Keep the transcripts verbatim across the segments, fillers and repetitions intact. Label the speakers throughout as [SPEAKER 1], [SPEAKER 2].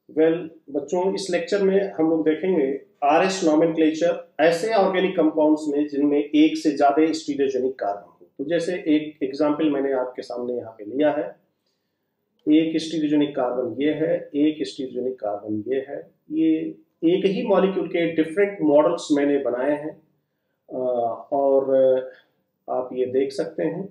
[SPEAKER 1] Well well, बच्चों, इस lecture में हम लोग देखेंगे आर एस नॉमेनक्लेचर ऐसे ऑर्गेनिक कंपाउंड्स में जिनमें एक से ज्यादा स्टीरियोजेनिक कार्बन हो। तो जैसे एक एग्जांपल मैंने आपके सामने यहाँ पे लिया है, एक स्टीरियोजेनिक कार्बन ये है, एक स्टीरियोजेनिक कार्बन ये है। ये एक ही मॉलिक्यूल के डिफरेंट मॉडल्स मैंने बनाए हैं और आप ये देख सकते हैं।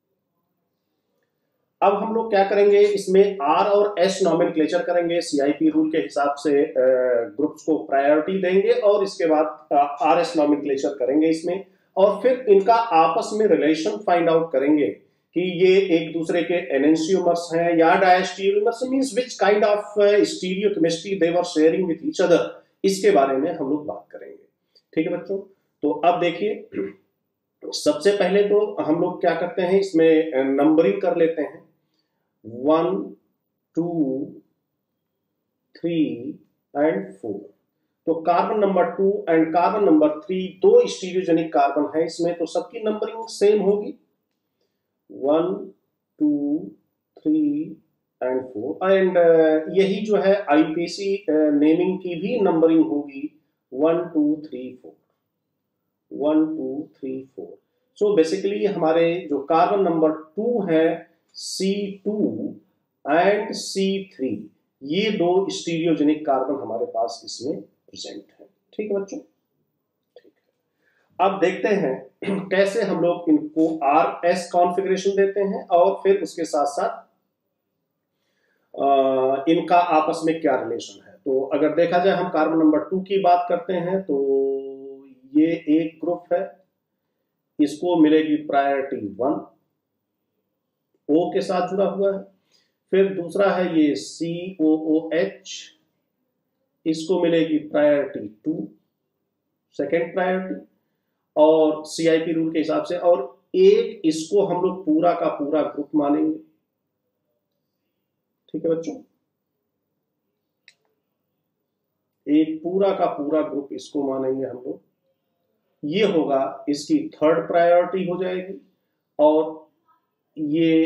[SPEAKER 1] अब हम लोग क्या करेंगे, इसमें आर और एस नॉमेनक्लेचर करेंगे, सीआईपी रूल के हिसाब से ग्रुप्स को प्रायोरिटी देंगे और इसके बाद आर एस नॉमेनक्लेचर करेंगे इसमें, और फिर इनका आपस में रिलेशन फाइंड आउट करेंगे कि ये एक दूसरे के एनेंशियोमर्स हैं या diastereomers, means which kind of stereochemistry they were sharing with each other, इसके बारे में हम लोग बात करेंगे। ठीक है बच्चों, तो अब देखिए, सबसे पहले तो हम लोग क्या करते हैं, इसमें नंबरिंग कर लेते हैं। One, two, three and four. तो carbon number two and carbon number three दो स्टीरियोजेनिक कार्बन है इसमें, तो सबकी नंबरिंग सेम होगी, one, two, three and four. And यही जो है आईपीसी नेमिंग की भी नंबरिंग होगी, one, two, three, four, one, two, three, four. So basically हमारे जो कार्बन नंबर टू है, C two and C three, ये दो स्टीरियोजेनिक कार्बन हमारे पास इसमें प्रेजेंट है। ठीक है बच्चों, ठीक है। अब देखते हैं कैसे हम लोग इनको आर एस कॉन्फ़िगरेशन देते हैं और फिर उसके साथ साथ आ, इनका आपस में क्या रिलेशन है। तो अगर देखा जाए, हम कार्बन नंबर टू की बात करते हैं तो ये एक ग्रुप है, इसको मिलेगी प्रायोरिटी वन, ओ के साथ जुड़ा हुआ है। फिर दूसरा है ये सी ओ ओ एच, इसको मिलेगी प्रायोरिटी टू, सेकेंड प्रायोरिटी, और सीआईपी रूल के हिसाब से। और एक इसको हम लोग पूरा का पूरा ग्रुप मानेंगे। ठीक है बच्चों, एक पूरा का पूरा ग्रुप इसको मानेंगे हम लोग, ये होगा इसकी थर्ड प्रायोरिटी हो जाएगी, और ये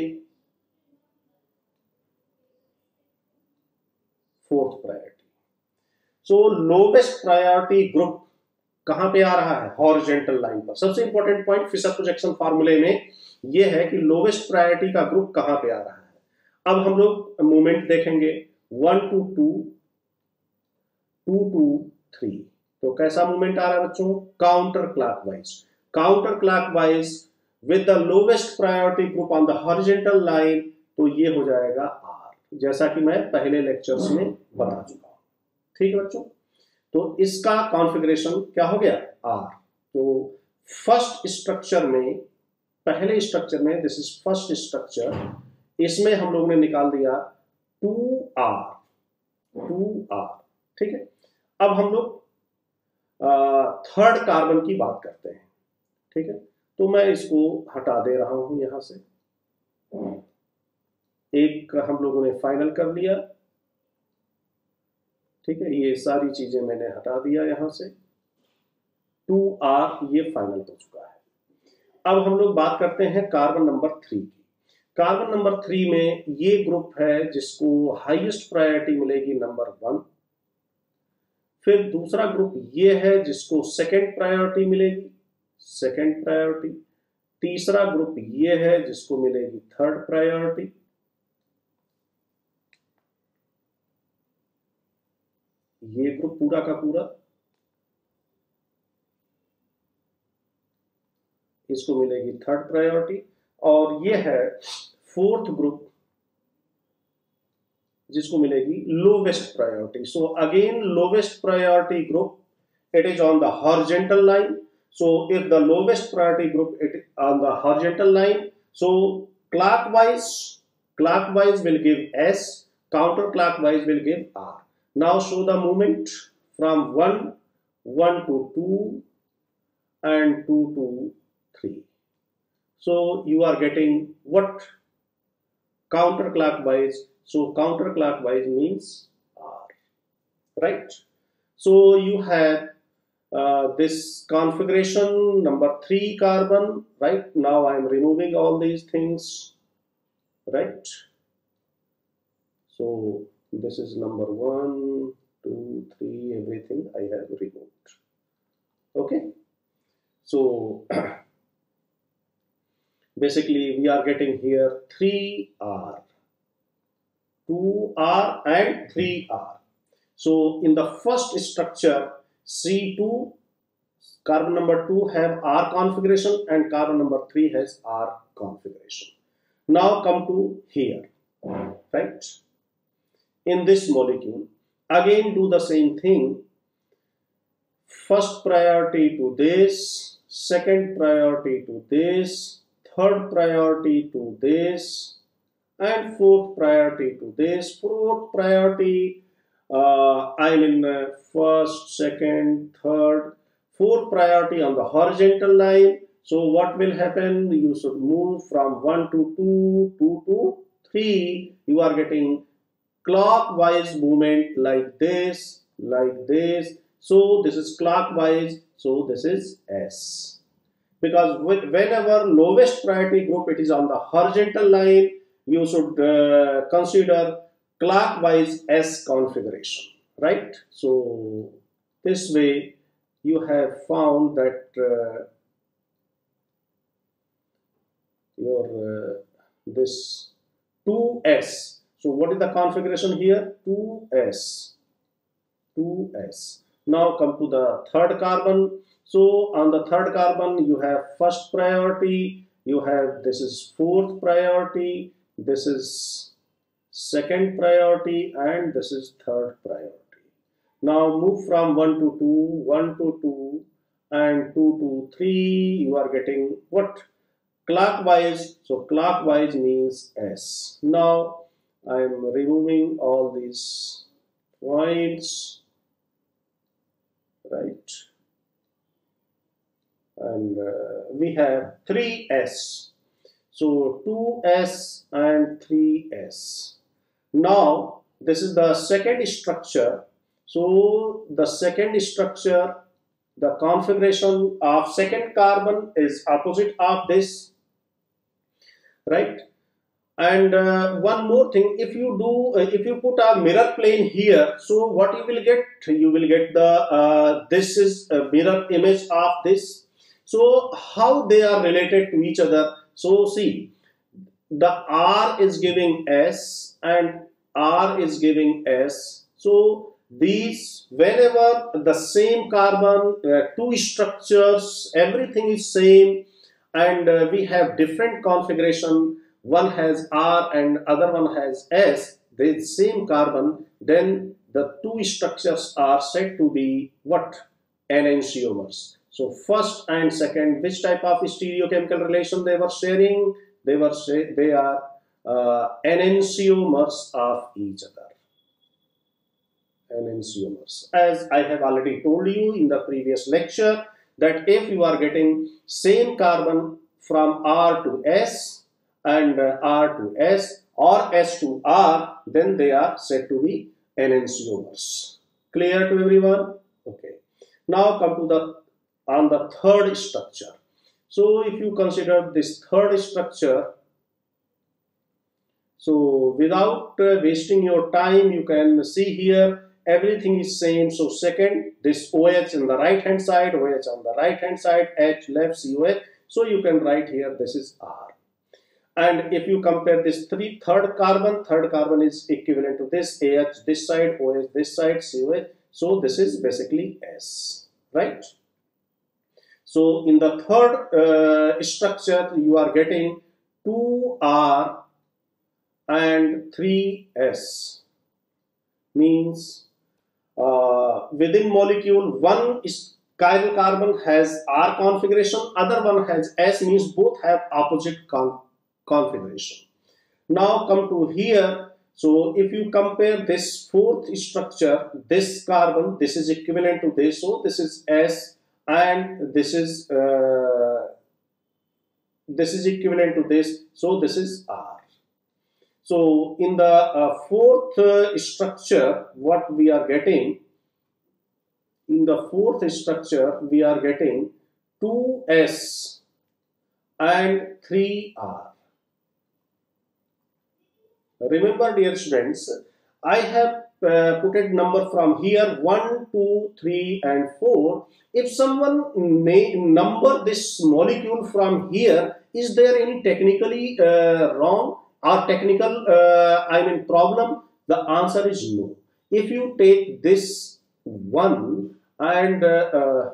[SPEAKER 1] fourth priority. So lowest priority group कहां पे आ रहा है, हॉरिजॉन्टल लाइन पर। सबसे इंपॉर्टेंट पॉइंट फिशर प्रोजेक्शन फार्मूले में ये है कि लोवेस्ट प्रायोरिटी का ग्रुप कहां पे आ रहा है। अब हम लोग मूवमेंट देखेंगे, one two two, two two three. तो कैसा मूवमेंट आ रहा है बच्चों, counter clockwise, counter clockwise with the lowest priority group on the horizontal line. तो ये हो जाएगा आर, जैसा कि मैं पहले लेक्चर्स में बता चुका हूं। ठीक है बच्चों, तो इसका कॉन्फ़िगरेशन क्या हो गया, आर। तो फर्स्ट स्ट्रक्चर में, पहले स्ट्रक्चर में, दिस इज फर्स्ट स्ट्रक्चर, इसमें हम लोगों ने निकाल दिया टू आर, टू आर। ठीक है, अब हम लोग थर्ड कार्बन की बात करते हैं। ठीक है, तो मैं इसको हटा दे रहा हूं यहां से, एक हम लोगों ने फाइनल कर लिया। ठीक है, ये सारी चीजें मैंने हटा दिया यहां से, टू आर ये फाइनल हो चुका है। अब हम लोग बात करते हैं कार्बन नंबर थ्री की। कार्बन नंबर थ्री में ये ग्रुप है जिसको हाईएस्ट प्रायोरिटी मिलेगी, नंबर वन। फिर दूसरा ग्रुप ये है जिसको सेकंड प्रायोरिटी मिलेगी, सेकंड प्रायोरिटी। तीसरा ग्रुप ये है जिसको मिलेगी थर्ड प्रायोरिटी। ये ग्रुप पूरा का पूरा इसको मिलेगी थर्ड प्रायोरिटी, और ये है फोर्थ ग्रुप जिसको मिलेगी lowest priority. So again lowest priority group, it is on the horizontal line. So if the lowest priority group it on the horizontal line, so clockwise clockwise will give S, counterclockwise will give R. Now show the movement from one, one to two and two to three. So you are getting what, counterclockwise. So counterclockwise means R, right? So you have uh, this configuration number three carbon, right? Now I am removing all these things, right? So This is number one, two, three, everything I have removed. Okay. So basically we are getting here three R, two R and three R. So in the first structure, C two, carbon number two have R configuration and carbon number three has R configuration. Now come to here, right? In this molecule, again do the same thing. First priority to this, second priority to this, third priority to this, and fourth priority to this. Fourth priority, uh, I mean uh, first, second, third, fourth priority on the horizontal line. So what will happen? You should move from one to two, two to three. You are getting clockwise movement like this, like this. So this is clockwise. So this is S. Because whenever lowest priority group it is on the horizontal line, you should uh, consider clockwise S configuration, right? So this way you have found that uh, your uh, this two S. So what is the configuration here? two S. two S. Now come to the third carbon. So on the third carbon you have first priority, you have this is fourth priority, this is second priority, and this is third priority. Now move from one to two, one to two, and two to three. You are getting what? Clockwise. So clockwise means S. Now I am removing all these points, right? And uh, we have three S. So two S and three S. Now this is the second structure. So the second structure, the configuration of second carbon is opposite of this, right? And uh, one more thing, if you do, uh, if you put a mirror plane here, so what you will get? You will get the, uh, this is a mirror image of this. So how they are related to each other? So see, the R is giving S and R is giving S. So these, whenever the same carbon, uh, two structures, everything is same, and uh, we have different configuration, one has R and other one has S, the same carbon, then the two structures are said to be what? Enantiomers. So first and second, which type of stereochemical relation they were sharing? They were they are uh, enantiomers of each other. Enantiomers. As I have already told you in the previous lecture, that if you are getting same carbon from R to S and uh, R to S or S to R, then they are said to be enantiomers. Clear to everyone? Okay. Now come to the on the third structure. So if you consider this third structure, so without uh, wasting your time, you can see here everything is same. So second, this OH on the right hand side, OH on the right hand side, H left, C O H. So you can write here this is R. And if you compare this three third carbon, third carbon is equivalent to this A H this side, OH this side, C O H. So this is basically S, right? So in the third uh, structure, you are getting two R and three S. Means uh, within molecule, one is chiral carbon has R configuration, other one has S, means both have opposite con configuration. Now come to here. So if you compare this fourth structure, this carbon, this is equivalent to this. So this is S. And this is uh, this is equivalent to this, so this is R. So in the uh, fourth uh, structure, what we are getting in the fourth structure, we are getting two S and three R. Remember, dear students, I have uh, put a number from here one, two, three, and four. If someone number this molecule from here, is there any technically uh, wrong or technical uh, I mean problem? The answer is no. If you take this one and uh, uh,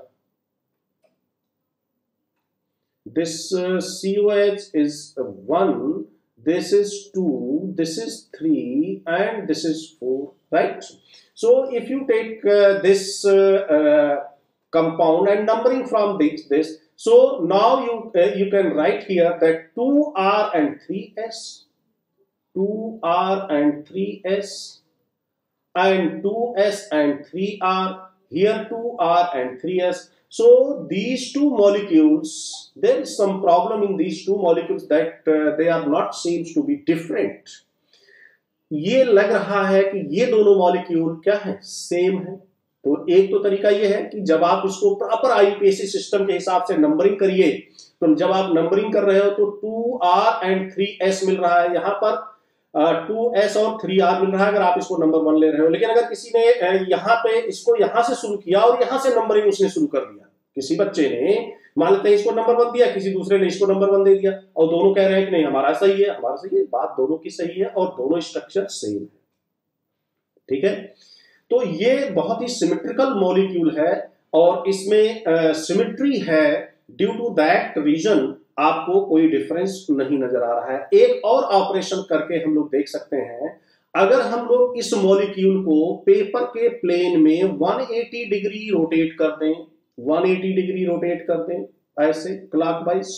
[SPEAKER 1] this uh, C O H is one, this is two, this is three, and this is four, right? So if you take uh, this uh, uh, compound and numbering from this, this so now you uh, you can write here that two R and three S, two R and three S, and two S and three R, here two R and three S. So these two molecules, there is some problem in these two molecules that uh, they are not seems to be different. ये लग रहा है कि ये दोनों molecule क्या है, same है। तो एक तो तरीका ये है कि जब आप इसको प्रॉपर आईयूपीएसी सिस्टम के हिसाब से नंबरिंग करिए, तो जब आप नंबरिंग कर रहे हो तो two R and three S मिल रहा है, यहाँ पर टू एस और थ्री आर मिल रहा है अगर आप इसको नंबर वन ले रहे हो। लेकिन अगर किसी ने यहाँ पे इसको यहाँ से शुरू किया और यहाँ से नंबरिंग उसने शुरू कर दिया, किसी बच्चे ने मान लेते हैं इसको नंबर वन दिया, किसी दूसरे ने इसको नंबर वन दे दिया, और दोनों कह रहे हैं कि नहीं हमारा सही है, हमारा सही है, बात दोनों की सही है और दोनों स्ट्रक्चर सेम है, ठीक है। तो ये बहुत ही सिमेट्रिकल मॉलिक्यूल है और इसमें सिमेट्री uh, है, ड्यू टू दैट रीजन आपको कोई डिफरेंस नहीं नजर आ रहा है। एक और ऑपरेशन करके हम लोग देख सकते हैं, अगर हम लोग इस मॉलिक्यूल को पेपर के प्लेन में एक सौ अस्सी डिग्री रोटेट कर दें, एक सौ अस्सी डिग्री रोटेट कर दें ऐसे क्लॉकवाइज,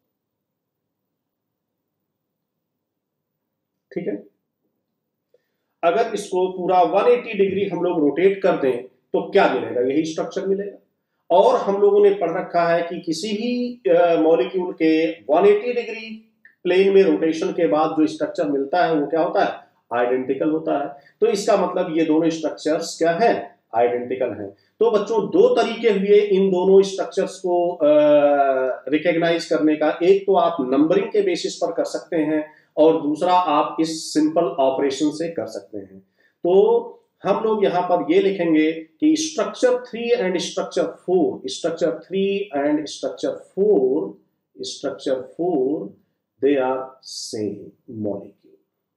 [SPEAKER 1] ठीक है। अगर इसको पूरा एक सौ अस्सी डिग्री हम लोग रोटेट कर दें तो क्या मिलेगा, यही स्ट्रक्चर मिलेगा। और हम लोगों ने पढ़ रखा है कि किसी भी मॉलिक्यूल के एक सौ अस्सी डिग्री प्लेन में रोटेशन के बाद जो स्ट्रक्चर मिलता है वो क्या होता है, आइडेंटिकल होता है। तो इसका मतलब ये दोनों स्ट्रक्चर्स क्या है, आइडेंटिकल हैं। तो बच्चों दो तरीके हुए इन दोनों स्ट्रक्चर्स को रिकॉग्नाइज करने का, एक तो आप नंबरिंग के बेसिस पर कर सकते हैं और दूसरा आप इस सिंपल ऑपरेशन से कर सकते हैं। तो हम लोग यहां पर ये लिखेंगे कि structure three and structure four, structure three and structure four, structure four they are same molecule,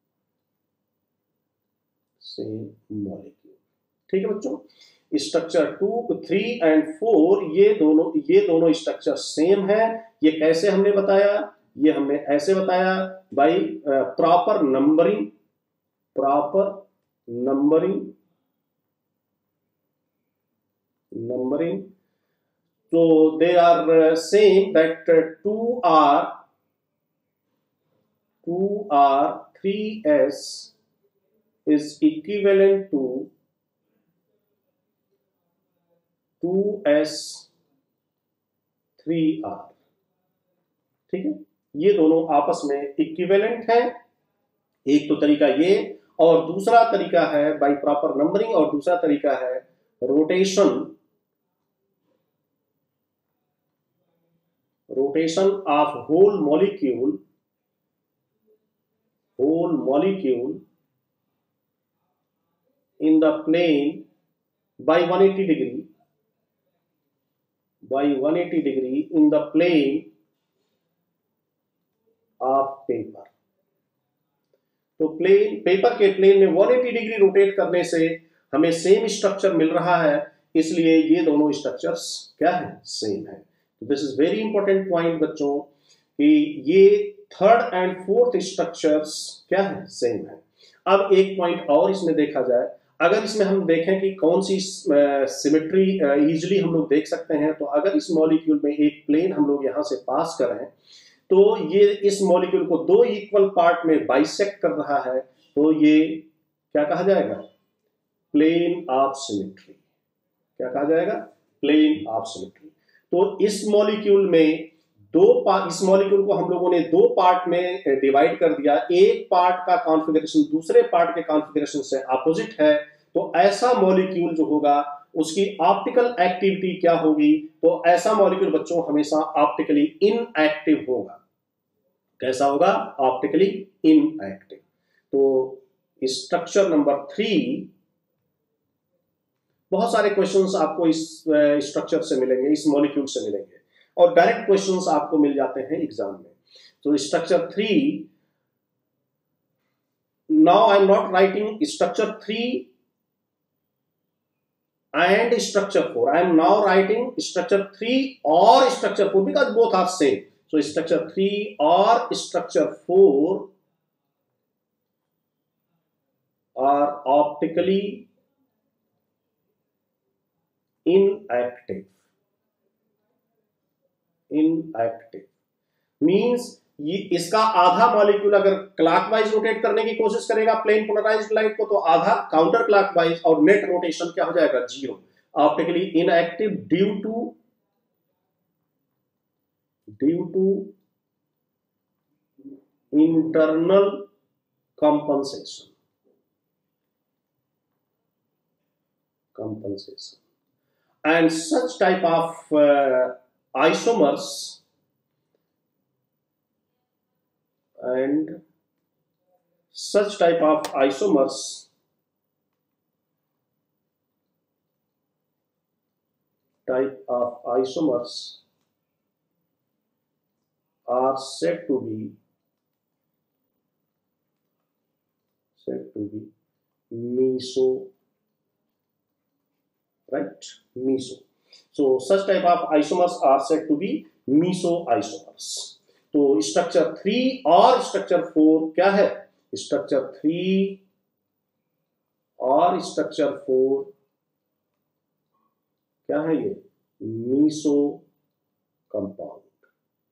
[SPEAKER 1] same molecule, ठीक है बच्चों। Structure two, three and four ये दोनों ये दोनों स्ट्रक्चर सेम है। ये कैसे हमने बताया, ये हमने ऐसे बताया by proper numbering, proper numbering numbering so they are uh, same that uh, two R two R three S is equivalent to two S three R, ठीक है। ये दोनों आपस में इक्विवेलेंट है, एक तो तरीका ये, और दूसरा तरीका है बाय प्रॉपर नंबरिंग, और दूसरा तरीका है rotation, rotation of whole molecule, whole molecule in the plane by one eighty degree, by one eighty degree in the plane of paper। तो प्लेन पेपर के प्लेन में एक सौ अस्सी डिग्री रोटेट करने से हमें सेम स्ट्रक्चर मिल रहा है, इसलिए ये दोनों स्ट्रक्चर्स क्या है, सेम है। This is very important point बच्चों कि ये थर्ड एंड फोर्थ स्ट्रक्चर्स क्या है, सेम है। अब एक पॉइंट और इसमें देखा जाए, अगर इसमें हम देखें कि कौन सी सिमेट्री इजीली हम लोग देख सकते हैं, तो अगर इस मॉलिक्यूल में एक प्लेन हम लोग यहां से पास करें तो ये इस मॉलिक्यूल को दो इक्वल पार्ट में बाइसेक्ट कर रहा है, तो ये क्या कहा जाएगा, प्लेन ऑफ सिमेट्री। क्या कहा जाएगा, प्लेन ऑफ सिमेट्री। तो इस मॉलिक्यूल में दो पार्ट, इस मॉलिक्यूल को हम लोगों ने दो पार्ट में डिवाइड कर दिया, एक पार्ट का कॉन्फ़िगरेशन दूसरे पार्ट के कॉन्फ़िगरेशन से अपोजिट है, तो ऐसा मॉलिक्यूल जो होगा उसकी ऑप्टिकल एक्टिविटी क्या होगी, तो ऐसा मॉलिक्यूल बच्चों हमेशा ऑप्टिकली इनएक्टिव होगा। कैसा होगा, ऑप्टिकली इनएक्टिव। तो स्ट्रक्चर नंबर थ्री, बहुत सारे क्वेश्चंस आपको इस स्ट्रक्चर से मिलेंगे, इस मॉलिक्यूल से मिलेंगे, और डायरेक्ट क्वेश्चंस आपको मिल जाते हैं एग्जाम में। तो structure three, now I am not writing structure three and structure four. I am now writing structure three or structure four because both are same. So structure three or structure four are optically inactive. Inactive means ये इसका आधा molecule अगर clockwise rotate करने की कोशिश करेगा plane polarised light को, तो आधा काउंटर क्लॉकवाइज, और नेट रोटेशन क्या हो जाएगा, zero. Optically inactive due to due to internal compensation compensation and such type of isomers and such type of isomers type of isomers are said to be said to be meso, right? Meso. So such type of isomers are said to be meso isomers. तो structure three और structure four क्या है, structure three और structure four क्या है, ये meso compound,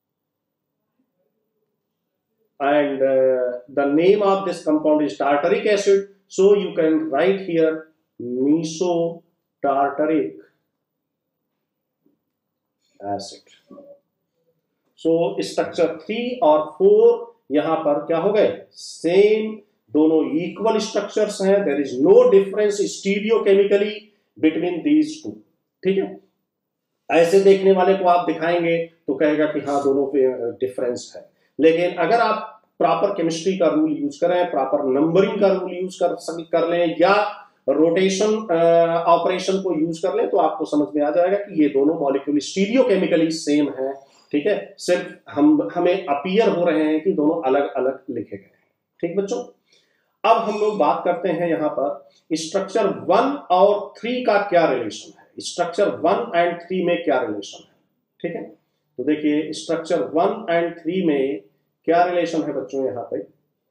[SPEAKER 1] and the name of this compound is tartaric acid, so you can write here meso tartaric acid. So structure three और four यहां पर क्या हो गए, सेम, दोनों इक्वल स्ट्रक्चर्स हैं, there is no difference stereochemically between these two, ठीक है। ऐसे देखने वाले को आप दिखाएंगे तो कहेगा कि हाँ दोनों पे डिफरेंस है, लेकिन अगर आप प्रॉपर केमिस्ट्री का रूल यूज करें, प्रॉपर नंबरिंग का रूल यूज कर कर लें, या रोटेशन ऑपरेशन को यूज कर लें, तो आपको समझ में आ जाएगा कि ये दोनों मॉलिक्यूल स्टीरियोकेमिकली सेम है, ठीक है। सिर्फ हम हमें अपीयर हो रहे हैं कि दोनों अलग अलग लिखे गए हैं, ठीक बच्चों। अब हम लोग बात करते हैं यहां पर स्ट्रक्चर वन और थ्री का क्या रिलेशन है, स्ट्रक्चर वन एंड थ्री में क्या रिलेशन है, ठीक है। तो देखिए स्ट्रक्चर वन एंड थ्री में क्या रिलेशन है बच्चों, यहां पे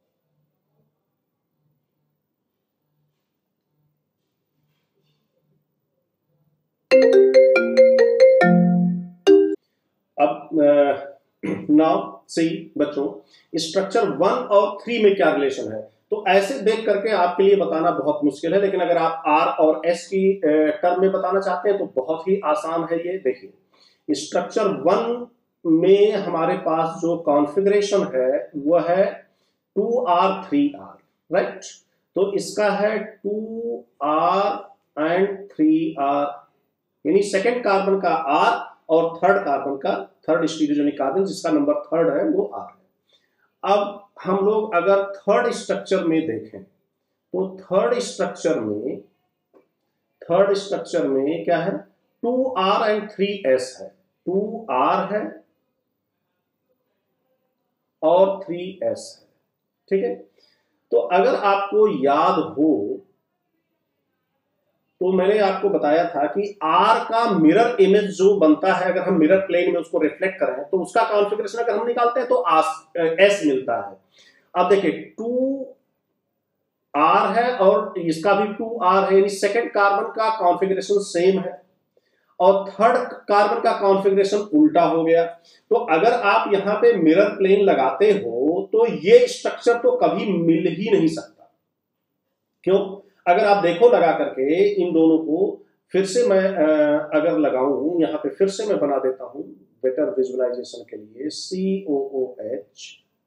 [SPEAKER 1] अब नाउ सी बच्चों, स्ट्रक्चर वन और थ्री में क्या रिलेशन है, तो ऐसे देख करके आपके लिए बताना बहुत मुश्किल है, लेकिन अगर आप आर और एस की टर्म में बताना चाहते हैं तो बहुत ही आसान है। ये देखिए स्ट्रक्चर वन में हमारे पास जो कॉन्फ़िगरेशन है वह है two R three R, right. तो इसका है two R and three R, यानी सेकेंड कार्बन का आर और थर्ड कार्बन का, थर्ड स्टीरियोजेनिक कार्बन जिसका नंबर थर्ड है वो आर है। अब हम लोग अगर थर्ड स्ट्रक्चर में देखें तो थर्ड स्ट्रक्चर में थर्ड स्ट्रक्चर में क्या है, two R and three S है, टू आर है और थ्री एस है, ठीक है। तो अगर आपको याद हो तो मैंने आपको बताया था कि R का मिरर इमेज जो बनता है, अगर हम मिरर प्लेन में उसको रिफ्लेक्ट करें तो उसका कॉन्फ़िगरेशन अगर हम निकालते हैं तो एस मिलता है। अब देखिए टू आर है और इसका भी टू आर है, यानी सेकेंड कार्बन का कॉन्फ़िगरेशन सेम है और थर्ड कार्बन का कॉन्फ़िगरेशन उल्टा हो गया। तो अगर आप यहां पे मिरर प्लेन लगाते हो तो ये स्ट्रक्चर तो कभी मिल ही नहीं सकता। क्यों? अगर आप देखो लगा करके इन दोनों को, फिर से मैं अगर लगाऊं यहां पे, फिर से मैं बना देता हूं बेटर विजुअलाइजेशन के लिए, सी ओ ओ एच।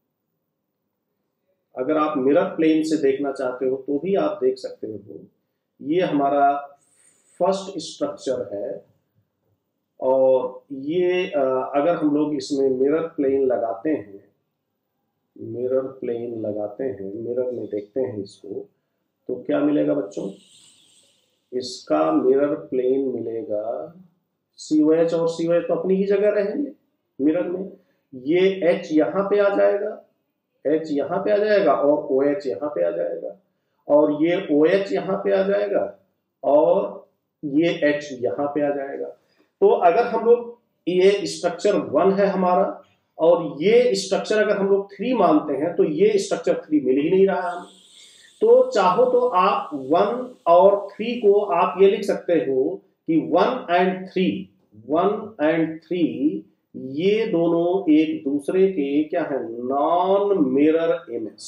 [SPEAKER 1] अगर आप मिरर प्लेन से देखना चाहते हो तो भी आप देख सकते हो। ये हमारा फर्स्ट स्ट्रक्चर है और ये अगर हम लोग इसमें मिरर प्लेन लगाते हैं, मिरर प्लेन लगाते हैं, मिरर में देखते हैं इसको, तो क्या मिलेगा बच्चों, इसका मिरर प्लेन मिलेगा सी ओ एच, और सी ओ एच तो अपनी ही जगह रहेंगे मिरर में। ये H यहां पे आ जाएगा, H यहां पे आ जाएगा और OH यहां पे आ जाएगा, और ये OH यहां पे आ जाएगा और ये H यहां पे आ जाएगा। तो अगर हम लोग, ये स्ट्रक्चर वन है हमारा और ये स्ट्रक्चर अगर हम लोग थ्री मानते हैं तो ये स्ट्रक्चर थ्री मिल ही नहीं रहा है। तो चाहो तो आप वन और थ्री को आप ये लिख सकते हो कि one and three, one and three ये दोनों एक दूसरे के क्या है, non mirror image,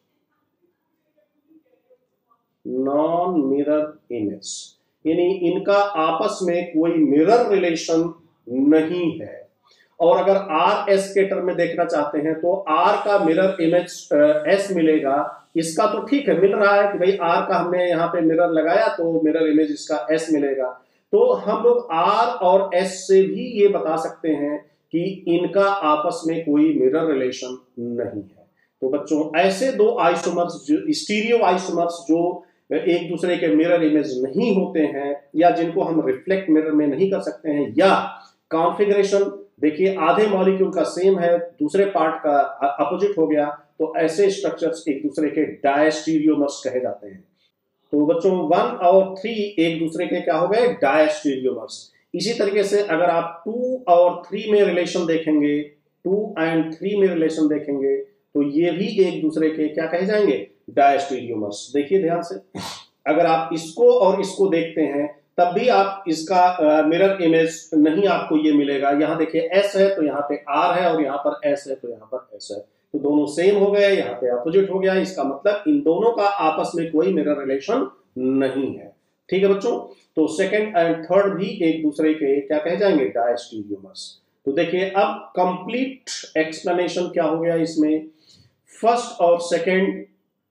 [SPEAKER 1] non mirror image, यानी इनका आपस में कोई मिरर रिलेशन नहीं है। और अगर आर एस के टर्म में देखना चाहते हैं तो आर का मिरर इमेज एस मिलेगा, इसका तो ठीक है मिल रहा है कि भाई आर का हमने यहाँ पे मिरर लगाया तो मिरर इमेज इसका एस मिलेगा। तो हम लोग आर और एस से भी ये बता सकते हैं कि इनका आपस में कोई मिरर रिलेशन नहीं है। तो बच्चों ऐसे दो आइसोमर्स, जो स्टीरियो आइसोमर्स जो एक दूसरे के मिरर इमेज नहीं होते हैं, या जिनको हम रिफ्लेक्ट मिरर में नहीं कर सकते हैं, या कॉन्फ़िगरेशन देखिए आधे मॉलिक्यूल का सेम है, दूसरे पार्ट का अपोजिट हो गया, तो ऐसे स्ट्रक्चर्स एक दूसरे के डायस्टीरियोमर्स कहे जाते हैं। तो बच्चों वन और थ्री एक दूसरे के क्या हो गए, डायस्टीरियोमर्स। इसी तरीके से अगर आप टू और थ्री में रिलेशन देखेंगे, टू एंड थ्री में रिलेशन देखेंगे तो ये भी एक दूसरे के क्या कहे जाएंगे, डायस्टीरियोमर्स। देखिए ध्यान से, अगर आप इसको और इसको देखते हैं तब भी आप इसका मिरर इमेज नहीं आपको ये मिलेगा। यहां देखिए S है तो यहाँ पे R है, और यहाँ पर S है तो यहाँ पर S है, तो दोनों सेम हो गए, यहाँ पे अपोजिट हो गया। इसका मतलब इन दोनों का आपस में कोई मिरर रिलेशन नहीं है। ठीक है बच्चों, तो सेकंड एंड थर्ड भी एक दूसरे के क्या कहे जाएंगे, डायस्टीरियोमर्स। तो देखिए अब कंप्लीट एक्सप्लेनेशन क्या हो गया इसमें, फर्स्ट और सेकंड,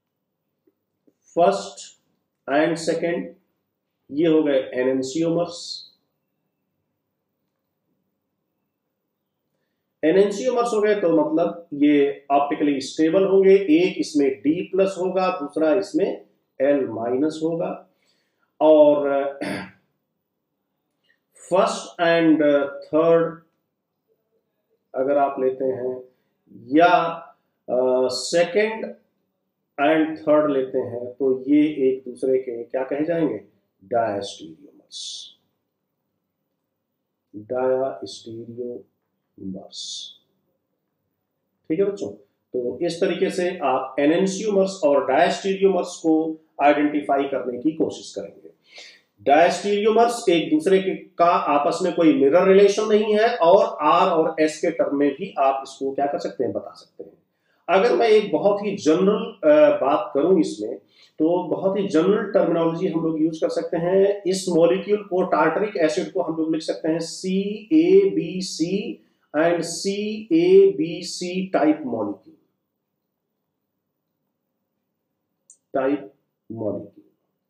[SPEAKER 1] फर्स्ट एंड सेकंड ये हो गए एनेंसियोमर्स। एनेंसियोमर्स हो गए तो मतलब ये ऑप्टिकली स्टेबल होंगे, एक इसमें D प्लस होगा, दूसरा इसमें L माइनस होगा। और फर्स्ट एंड थर्ड अगर आप लेते हैं, या सेकंड एंड थर्ड लेते हैं, तो ये एक दूसरे के क्या कहे जाएंगे, डायस्टीरियोमर्स, डायस्टीरियोमर्स। ठीक है बच्चों, तो इस तरीके से आप एनेंसियोमर्स और डायस्टीरियोमर्स को आइडेंटिफाई करने की कोशिश करेंगे। डायस्टीरियोमर्स एक दूसरे के का आपस में कोई मिरर रिलेशन नहीं है, और आर और एस के टर्म में भी आप इसको क्या कर सकते हैं, बता सकते हैं। अगर मैं एक बहुत ही जनरल बात करूं इसमें, तो बहुत ही जनरल टर्मिनोलॉजी हम लोग यूज कर सकते हैं। इस मॉलिक्यूल को, टार्टरिक एसिड को हम लोग लिख सकते हैं C A B C and C A B C type molecule, type molecule,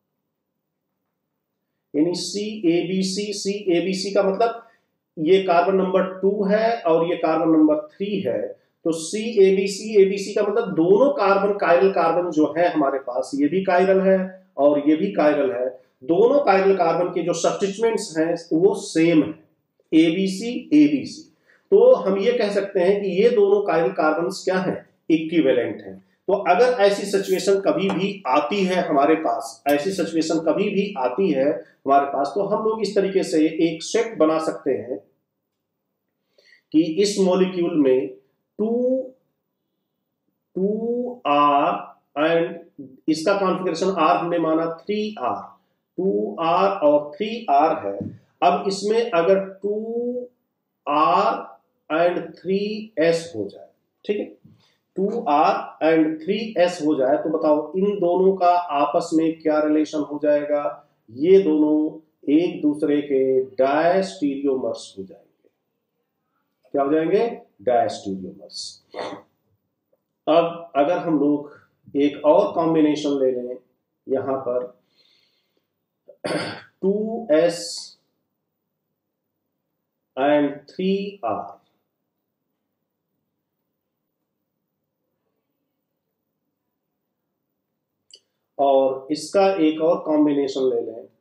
[SPEAKER 1] यानी C A B C. C A B सी का मतलब ये कार्बन नंबर टू है और ये कार्बन नंबर थ्री है, तो सी A B C, A B सी का मतलब दोनों कार्बन, कायरल कार्बन जो है हमारे पास, ये भी कायरल है और ये भी कायरल है, दोनों कायरल कार्बन के जो सब्स्टिट्यूएंट्स हैं वो सेम है, ए बी सी ए बी सी। तो हम ये कह सकते हैं कि ये दोनों कायरल कार्बन क्या हैं, इक्विवेलेंट हैं। तो अगर ऐसी सिचुएशन कभी भी आती है हमारे पास, ऐसी सिचुएशन कभी भी आती है हमारे पास, तो हम लोग इस तरीके से एक सेट बना सकते हैं कि इस मॉलिक्यूल में टू टू आर एंड इसका कॉन्फ़िगरेशन आर हमने माना थ्री आर, टू आर और थ्री आर है। अब इसमें अगर two R and three S हो जाए, ठीक है, two R and three S हो जाए, तो बताओ इन दोनों का आपस में क्या रिलेशन हो जाएगा, ये दोनों एक दूसरे के डायस्टीरियोमर्स हो जाएंगे। क्या हो जाएंगे, डायस्टीरियोमर्स। अब अगर हम लोग एक और कॉम्बिनेशन ले लें, यहां पर two S and three R, और इसका एक और कॉम्बिनेशन ले लें,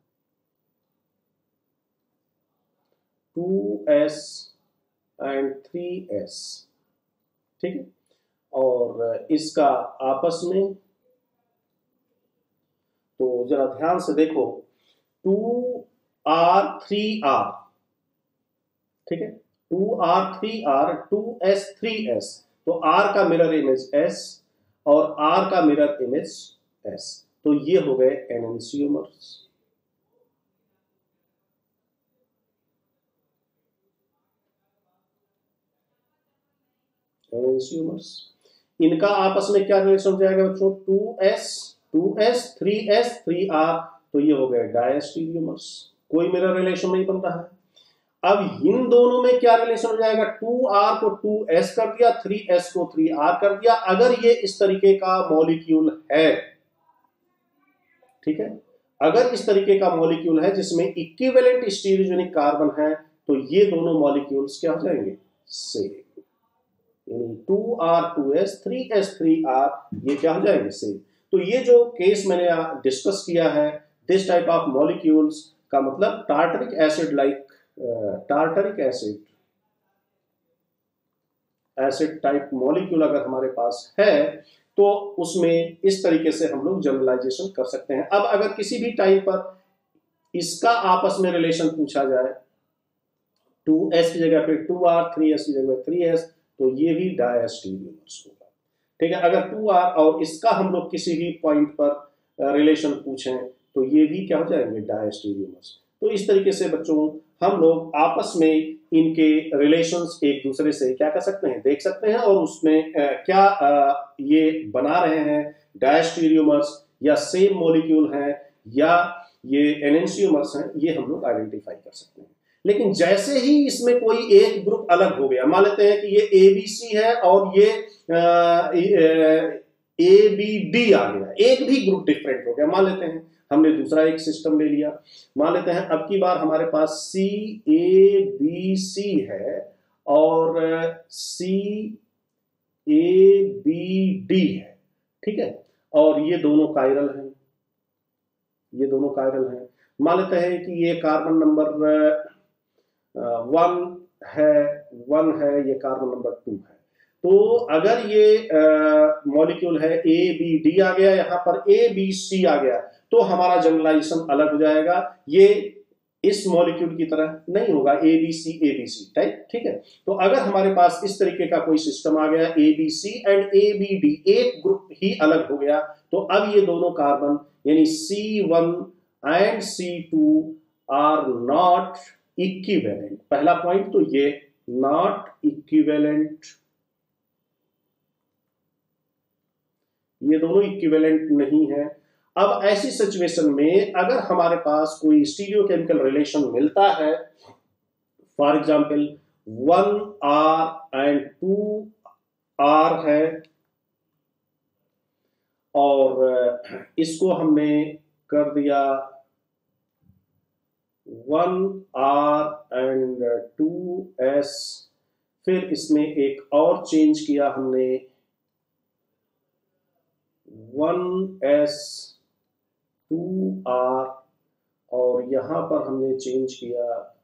[SPEAKER 1] two S and three S, ठीक है, और इसका आपस में, तो जरा ध्यान से देखो, टू आर थ्री आर, ठीक है, two R three R, two S three S, तो R का मिरर इमेज S और R का मिरर इमेज S, तो ये हो गए एनेंसियोमर्स। एनेंसियोमर्स, इनका आपस में क्या रिलेशन हो जाएगा बच्चों, two S, two S, three S, three R, तो ये हो गए डायस्टीरियोमर्स, कोई मिरर रिलेशन नहीं बन रहा है। अब इन दोनों में क्या रिलेशन हो जाएगा, टू आर को टू एस कर दिया, थ्री एस को थ्री आर कर दिया। अगर ये इस तरीके का मॉलिक्यूल है, ठीक है, अगर इस तरीके का मॉलिक्यूल है जिसमें इक्विवेलेंट स्टीरियोजेनिक कार्बन है, तो ये दोनों मॉलिक्यूल्स क्या हो जाएंगे, सेम, यानी two R two S, three S three R, ये क्या हो जाएंगे, सेम। तो ये जो केस मैंने डिस्कस किया है, दिस टाइप ऑफ मॉलिक्यूल्स का मतलब tartaric acid like tartaric acid acid type molecule अगर हमारे पास है, तो उसमें इस तरीके से हम लोग जनरलाइजेशन कर सकते हैं। अब अगर किसी भी टाइम पर इसका आपस में रिलेशन पूछा जाए, टू एस की जगह पे टू आर, थ्री एस की जगह थ्री एस, तो ये भी डायस्टीरियोमर्स होगा, ठीक है। अगर टू आर और इसका हम लोग किसी भी पॉइंट पर रिलेशन पूछें, तो ये भी क्या हो जाएंगे, डायस्टीरियोमर्स। तो इस तरीके से बच्चों हम लोग आपस में इनके रिलेशंस एक दूसरे से क्या कर सकते हैं, देख सकते हैं, और उसमें आ, क्या आ, ये बना रहे हैं, डायस्टीरियोमर्स या सेम मॉलिक्यूल हैं या ये एनेंसियोमर्स हैं, ये हम लोग आइडेंटिफाई कर सकते हैं। लेकिन जैसे ही इसमें कोई एक ग्रुप अलग हो गया, मान लेते हैं कि ये ए बी सी है और ये ए बी डी आ गया, एक भी ग्रुप डिफरेंट हो गया, मान लेते हैं हमने दूसरा एक सिस्टम ले लिया, मान लेते हैं अब की बार हमारे पास सी ए बी सी है और सी ए बी डी है, ठीक है, और ये दोनों कायरल हैं, ये दोनों कायरल हैं। मान लेते हैं कि ये कार्बन नंबर वन है, वन है, ये कार्बन नंबर टू है। तो अगर ये मॉलिक्यूल है ए बी डी आ गया, यहां पर ए बी सी आ गया, तो हमारा जनरलाइजेशन अलग हो जाएगा, ये इस मॉलिक्यूल की तरह नहीं होगा, A B C A B C type, ठीक है। तो अगर हमारे पास इस तरीके का कोई सिस्टम आ गया, A B C and A B D, एक ग्रुप ही अलग हो गया, तो अब ये दोनों कार्बन यानी C one and C two are not equivalent. पहला पॉइंट तो ये नॉट इक्विवेलेंट, ये दोनों इक्विवेलेंट नहीं है। अब ऐसी सिचुएशन में अगर हमारे पास कोई स्टीरियोकेमिकल रिलेशन मिलता है, for example one R and two R है, और इसको हमने कर दिया one R and two S, फिर इसमें एक और चेंज किया हमने वन एस टू आर, और यहां पर हमने चेंज किया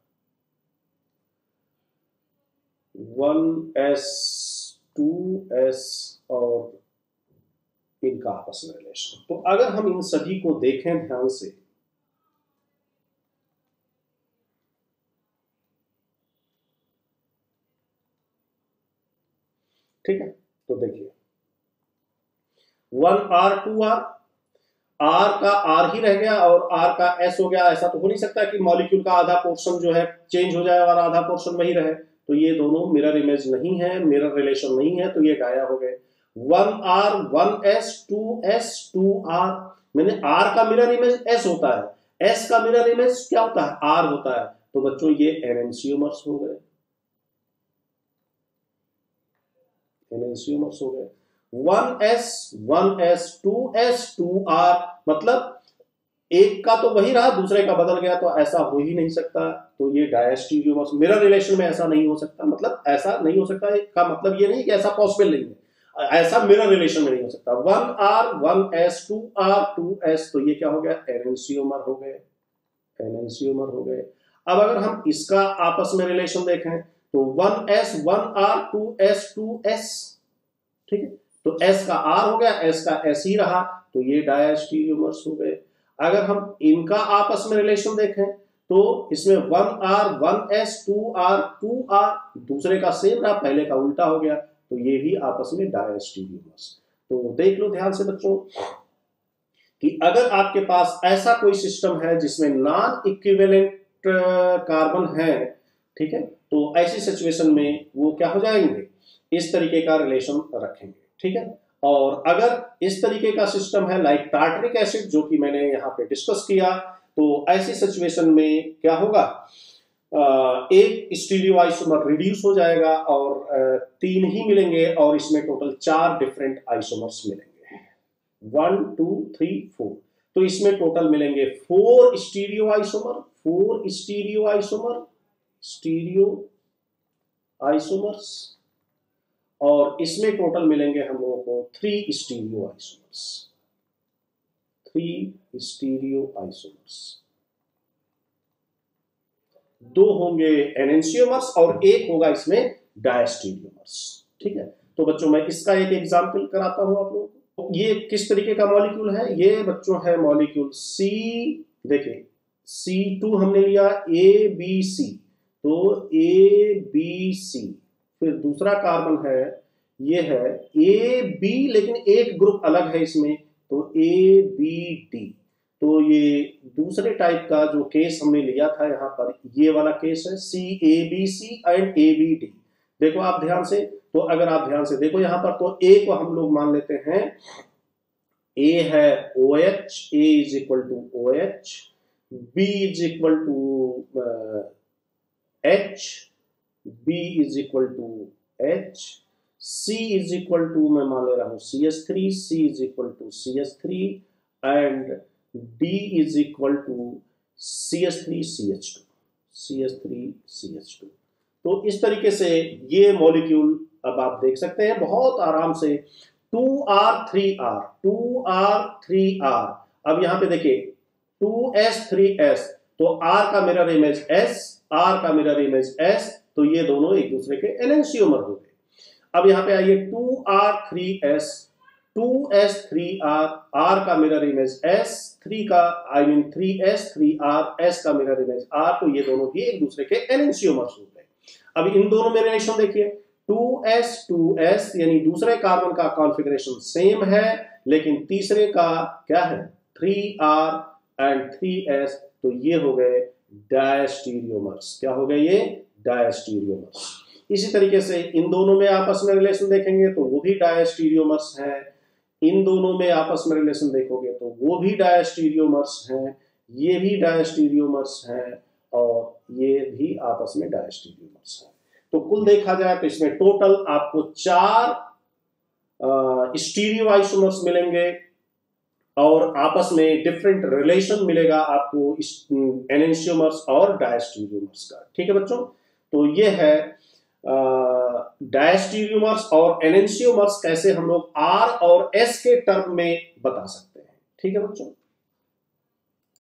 [SPEAKER 1] वन एस टू एस और इनका आपस में रिलेशन। तो अगर हम इन सभी को देखें ध्यान से, ठीक है, तो देखिए one R two R, R का आर ही रह गया और आर का एस हो गया। ऐसा तो हो नहीं सकता कि मॉलिक्यूल का आधा पोर्शन जो है चेंज हो जाए और आधा पोर्शन वही रहे, तो ये दोनों मिरर इमेज नहीं है, मिरर रिलेशन नहीं है, तो ये गायब हो गए। One R one S two S two R, मैंने आर का मिरर इमेज एस होता है, एस का मिरर इमेज क्या होता है, आर होता है, तो बच्चों ये एनेंसियोमर्स हो गए, एनेंसियोमर्स हो गए। One S one S two S two R, मतलब एक का तो वही रहा, दूसरे का बदल गया, तो ऐसा हो ही नहीं सकता, तो ये डायस्टीरियोमर्स। मिरर रिलेशन में ऐसा नहीं हो सकता, मतलब ऐसा नहीं हो सकता का मतलब ये नहीं कि ऐसा पॉसिबल नहीं है। ऐसा मिरर रिलेशन में नहीं हो सकता। One R one S two R two S, तो ये क्या हो गया, एनेंशियोमर हो गए, एनेंशियोमर हो गए। अब अगर हम इसका आपस में रिलेशन देखें तो one S one R two S two S, ठीक है, तो एस का आर हो गया, एस का एस ही रहा, तो ये डायस्टीरियोमर्स हो गए। अगर हम इनका आपस में रिलेशन देखें तो इसमें one R one S two R two R, दूसरे का सेम रहा, पहले का उल्टा हो गया, तो ये भी आपस में डायस्टीरियोमर्स। तो देख लो ध्यान से बच्चों कि अगर आपके पास ऐसा कोई सिस्टम है जिसमें नॉन इक्विवेलेंट कार्बन है, ठीक है, तो ऐसी सिचुएशन में वो क्या हो जाएंगे, इस तरीके का रिलेशन रखेंगे, ठीक है। और अगर इस तरीके का सिस्टम है लाइक टार्टरिक एसिड, जो कि मैंने यहाँ पे डिस्कस किया, तो ऐसी सिचुएशन में क्या होगा, एक स्टीरियो आइसोमर रिड्यूस हो जाएगा और तीन ही मिलेंगे, और इसमें टोटल चार डिफरेंट आइसोमर्स मिलेंगे, वन टू थ्री फोर, तो इसमें टोटल मिलेंगे four stereo isomer, four stereo isomer, stereo isomers, और इसमें टोटल मिलेंगे हम लोगों को three stereo isomers, three stereo isomers. दो होंगे एनेंशियोमर्स और एक होगा इसमें डायस्टीरियोमर्स, ठीक है। तो बच्चों मैं इसका एक एग्जांपल कराता हूं आप लोगों को। ये किस तरीके का मॉलिक्यूल है, ये बच्चों है मॉलिक्यूल सी, देखिए सी टू हमने लिया, ए बी सी, तो ए बी सी, फिर दूसरा कार्बन है, ये है ए बी, लेकिन एक ग्रुप अलग है इसमें, तो ए बी डी, तो ये दूसरे टाइप का जो केस हमने लिया था यहाँ पर, ये वाला केस है C A B C and A B D. देखो आप ध्यान से, तो अगर आप ध्यान से देखो यहाँ पर, तो ए को हम लोग मान लेते हैं, ए है O H, A is equal to O H, B is equal to H, B is equal to H, C is equal to मैं मान ले रहा हूं C S three, C is equal to C S three, and D is equal to C S three C H two, C S three C H two. तो इस तरीके से ये मॉलिक्यूल अब आप देख सकते हैं बहुत आराम से, two R three R, two R three R. अब यहां पे देखिए टू एस थ्री एस, तो R का मिरर इमेज S, R का मिरर इमेज S, तो ये दोनों एक दूसरे के एनेंशियोमर हो गए। अब यहां पे आइए two R three S, two S three R, R का मिरर इमेज S, थ्री का I mean three S three R, S का मिरर इमेज R, तो ये दोनों भी एक दूसरे के एनेंशियोमर्स हो गए। अब इन दोनों में रिलेशन देखिए, टू एस टू एस, यानी दूसरे कार्बन का कॉन्फ़िगरेशन सेम है, लेकिन तीसरे का क्या है, three R and three S, तो ये हो गए डायस्टीरियोमर्स। क्या हो गए ये, डायस्टीरियोमर्स। इसी तरीके से इन दोनों में आपस में रिलेशन देखेंगे तो वो भी डायस्टीरियोमर्स हैं, इन दोनों में आपस में रिलेशन देखोगे तो वो भी डायस्टीरियोमर्स हैं, ये भी डायस्टीरियोमर्स हैं, और ये भी आपस में डायस्टीरियोमर्स हैं। तो कुल देखा जाए तो इसमें टोटल आपको चार स्टीरियो आइसोमर्स मिलेंगे, और आपस में डिफरेंट रिलेशन मिलेगा आपको एनेंशियोमर्स और डायस्टीरियोमर्स का, ठीक है बच्चों। तो ये है डायस्टीरियोमर्स और एनेंशियोमर्स कैसे हम लोग आर और एस के टर्म में बता सकते हैं, ठीक है बच्चों।